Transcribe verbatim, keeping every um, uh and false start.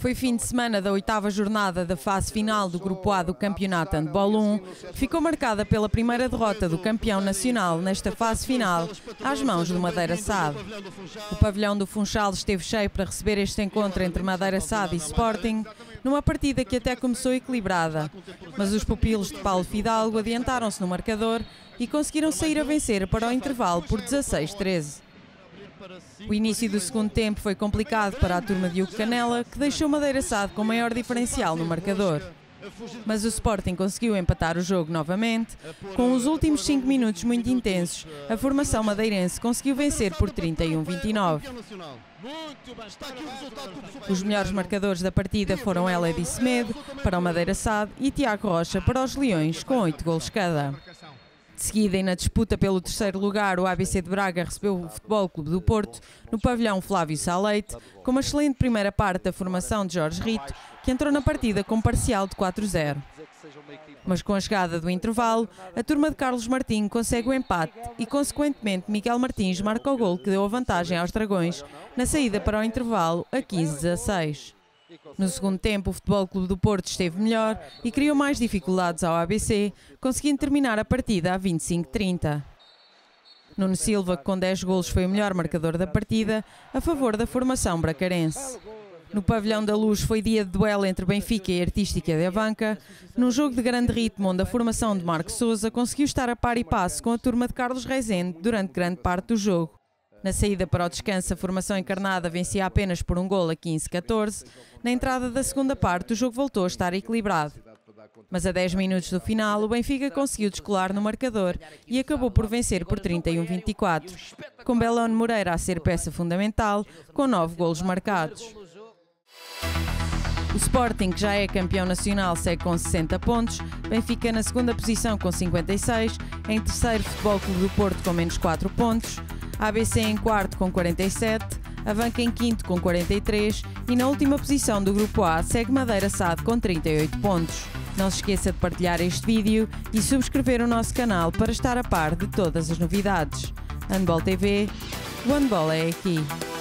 Foi fim de semana da oitava jornada da fase final do Grupo A do Campeonato Handball um, que ficou marcada pela primeira derrota do campeão nacional nesta fase final, às mãos do Madeira S A D. O pavilhão do Funchal esteve cheio para receber este encontro entre Madeira S A D e Sporting, numa partida que até começou equilibrada, mas os pupilos de Paulo Fidalgo adiantaram-se no marcador e conseguiram sair a vencer para o intervalo por dezasseis a treze. O início do segundo tempo foi complicado para a turma de Hugo Canela, que deixou Madeira S A D com maior diferencial no marcador. Mas o Sporting conseguiu empatar o jogo novamente. Com os últimos cinco minutos muito intensos, a formação madeirense conseguiu vencer por trinta e um a vinte e nove. Os melhores marcadores da partida foram Eledi Semedo para o Madeira S A D e Tiago Rocha para os Leões, com oito golos cada. De seguida, e na disputa pelo terceiro lugar, o A B C de Braga recebeu o Futebol Clube do Porto no pavilhão Flávio Saleite, com uma excelente primeira parte da formação de Jorge Rito, que entrou na partida com parcial de quatro a zero. Mas com a chegada do intervalo, a turma de Carlos Martinho consegue o empate e, consequentemente, Miguel Martins marca o gol que deu a vantagem aos Dragões na saída para o intervalo a quinze a dezasseis. No segundo tempo, o Futebol Clube do Porto esteve melhor e criou mais dificuldades ao A B C, conseguindo terminar a partida a vinte e cinco a trinta. Nuno Silva, que com dez golos foi o melhor marcador da partida, a favor da formação bracarense. No pavilhão da Luz foi dia de duelo entre Benfica e Artística de Avanca, num jogo de grande ritmo onde a formação de Marco Sousa conseguiu estar a par e passo com a turma de Carlos Rezende durante grande parte do jogo. Na saída para o descanso, a formação encarnada vencia apenas por um golo a quinze a catorze. Na entrada da segunda parte, o jogo voltou a estar equilibrado. Mas a dez minutos do final, o Benfica conseguiu descolar no marcador e acabou por vencer por trinta e um a vinte e quatro, com Belone Moreira a ser peça fundamental, com nove golos marcados. O Sporting, que já é campeão nacional, segue com sessenta pontos, Benfica na segunda posição com cinquenta e seis, em terceiro Futebol Clube do Porto com menos quatro pontos, A B C em quarto com quarenta e sete, Avanca em quinto com quarenta e três e na última posição do Grupo A segue Madeira S A D com trinta e oito pontos. Não se esqueça de partilhar este vídeo e subscrever o nosso canal para estar a par de todas as novidades. Handball T V, o handball é aqui.